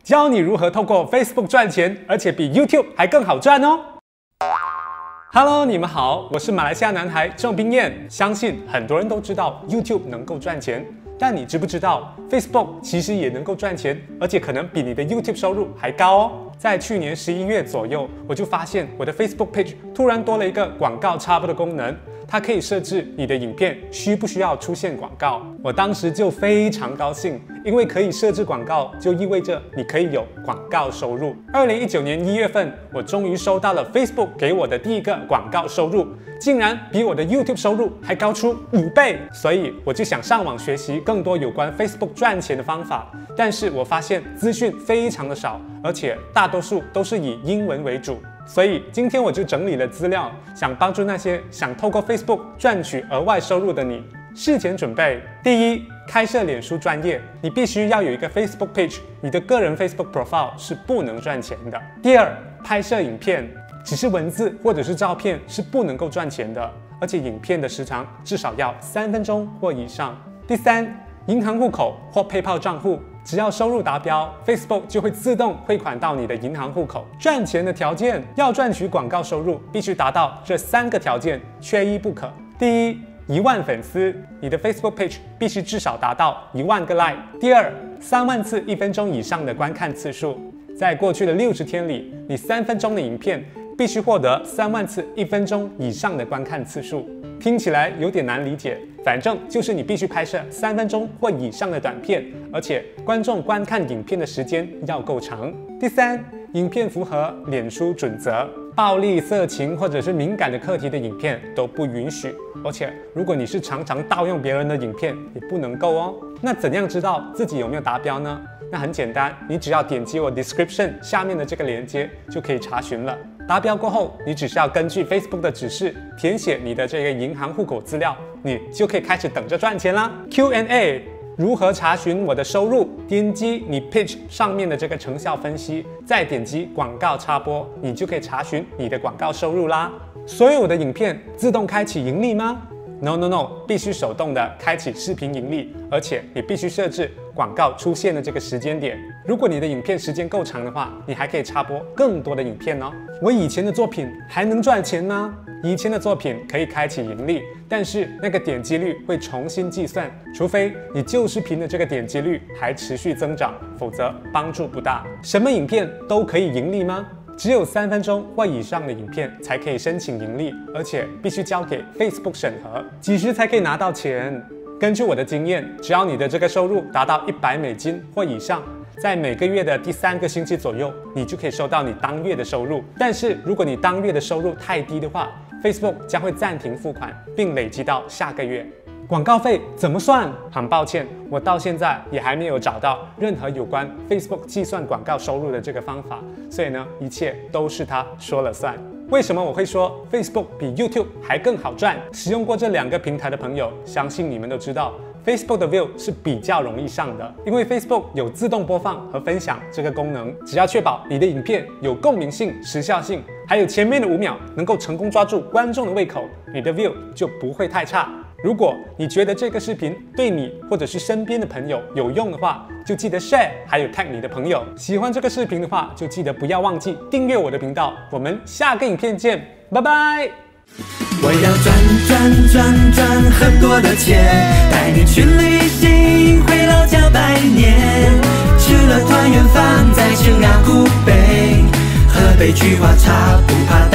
教你如何透过 Facebook 赚钱，而且比 YouTube 还更好赚哦。Hello， 你们好，我是马来西亚男孩郑彬彦。相信很多人都知道 YouTube 能够赚钱，但你知不知道 Facebook 其实也能够赚钱，而且可能比你的 YouTube 收入还高哦。在去年11月左右，我就发现我的 Facebook page 突然多了一个广告插播的功能。它可以设置你的影片需不需要出现广告，我当时就非常高兴，因为可以设置广告，就意味着你可以有广告收入。2019年1月份，我终于收到了 Facebook 给我的第一个广告收入，竟然比我的 YouTube 收入还高出5倍，所以我就想上网学习更多有关 Facebook 赚钱的方法，但是我发现资讯非常的少，而且大多数都是以英文为主。所以今天我就整理了资料，想帮助那些想透过 Facebook 赚取额外收入的你。事前准备：第一，开设脸书专页，你必须要有一个 Facebook page， 你的个人 Facebook profile 是不能赚钱的。第二，拍摄影片，只是文字或者是照片是不能够赚钱的，而且影片的时长至少要3分钟或以上。第三，银行户口或 PayPal 账户。只要收入达标 ，Facebook 就会自动汇款到你的银行户口。赚钱的条件，要赚取广告收入，必须达到这3个条件，缺一不可。第一，1万粉丝，你的 Facebook page 必须至少达到1万个 like。第二，3万次1分钟以上的观看次数，在过去的60天里，你3分钟的影片必须获得3万次1分钟以上的观看次数。听起来有点难理解，反正就是你必须拍摄3分钟或以上的短片，而且观众观看影片的时间要够长。第三，影片符合脸书准则，暴力、色情或者是敏感的课题的影片都不允许，而且如果你是常常盗用别人的影片，也不能够哦。那怎样知道自己有没有达标呢？那很简单，你只要点击我 description 下面的这个链接就可以查询了。达标过后，你只需要根据 Facebook 的指示填写你的这个银行户口资料，你就可以开始等着赚钱啦。Q&A 如何查询我的收入？点击你 page 上面的这个成效分析，再点击广告插播，你就可以查询你的广告收入啦。所有的影片自动开启盈利吗？No， 必须手动的开启视频盈利，而且你必须设置广告出现的这个时间点。如果你的影片时间够长的话，你还可以插播更多的影片哦。我以前的作品还能赚钱吗？以前的作品可以开启盈利，但是那个点击率会重新计算，除非你旧视频的这个点击率还持续增长，否则帮助不大。什么影片都可以盈利吗？只有3分钟或以上的影片才可以申请盈利，而且必须交给 Facebook 审核。几时才可以拿到钱？根据我的经验，只要你的这个收入达到$100或以上，在每个月的第3个星期左右，你就可以收到你当月的收入。但是如果你当月的收入太低的话， Facebook 将会暂停付款，并累积到下个月。广告费怎么算？很抱歉，我到现在也还没有找到任何有关 Facebook 计算广告收入的这个方法，所以呢，一切都是他说了算。为什么我会说 Facebook 比 YouTube 还更好赚？使用过这2个平台的朋友，相信你们都知道。 Facebook 的 View 是比较容易上的，因为 Facebook 有自动播放和分享这个功能，只要确保你的影片有共鸣性、时效性，还有前面的5秒能够成功抓住观众的胃口，你的 View 就不会太差。如果你觉得这个视频对你或者是身边的朋友有用的话，就记得 share， 还有 tag 你的朋友。喜欢这个视频的话，就记得不要忘记订阅我的频道。我们下个影片见，拜拜。 我要赚很多的钱，带你去旅行，回老家拜年，吃了团圆饭，再吃阿古北，喝杯菊花茶，不怕